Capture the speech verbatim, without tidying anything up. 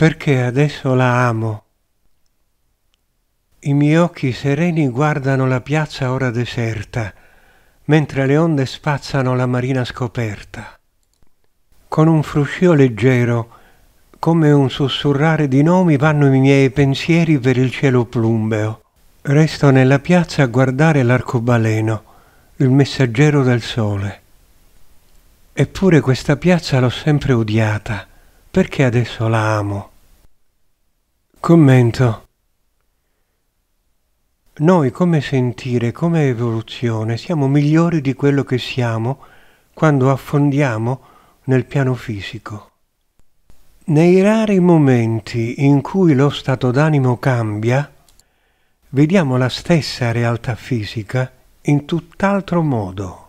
perché adesso la amo. I miei occhi sereni guardano la piazza ora deserta, mentre le onde spazzano la marina scoperta. Con un fruscio leggero, come un sussurrare di nomi, vanno i miei pensieri per il cielo plumbeo. Resto nella piazza a guardare l'arcobaleno, il messaggero del sole. Eppure questa piazza l'ho sempre odiata, perché adesso la amo. Commento. Noi come sentire, come evoluzione, siamo migliori di quello che siamo quando affondiamo nel piano fisico. Nei rari momenti in cui lo stato d'animo cambia, vediamo la stessa realtà fisica in tutt'altro modo.